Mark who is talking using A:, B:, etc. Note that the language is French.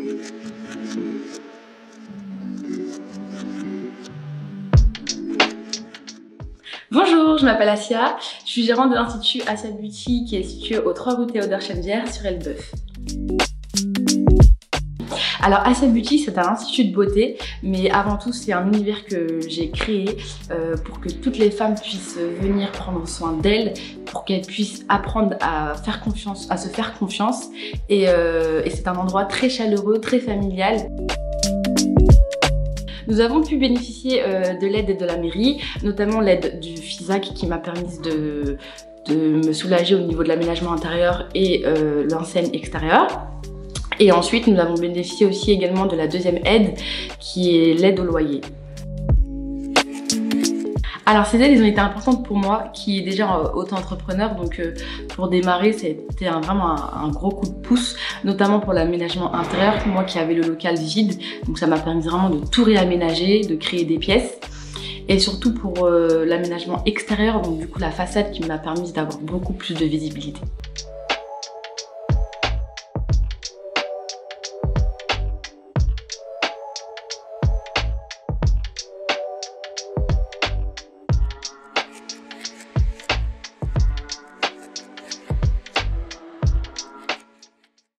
A: Bonjour, je m'appelle Asia, je suis gérante de l'Institut Asia Beauty qui est situé aux 3 rue Théodore Chennevières sur Elbeuf. Alors Asia Beauty, c'est un institut de beauté, mais avant tout c'est un univers que j'ai créé pour que toutes les femmes puissent venir prendre soin d'elles, pour qu'elles puissent apprendre à se faire confiance et c'est un endroit très chaleureux, très familial. Nous avons pu bénéficier de l'aide de la mairie, notamment l'aide du FISAC qui m'a permis de me soulager au niveau de l'aménagement intérieur et l'enseigne extérieure. Et ensuite, nous avons bénéficié aussi également de la deuxième aide qui est l'aide au loyer. Alors ces aides, elles ont été importantes pour moi qui est déjà auto-entrepreneur, donc pour démarrer c'était vraiment un gros coup de pouce, notamment pour l'aménagement intérieur, moi qui avais le local vide, donc ça m'a permis vraiment de tout réaménager, de créer des pièces. Et surtout pour l'aménagement extérieur, donc du coup la façade qui m'a permis d'avoir beaucoup plus de visibilité.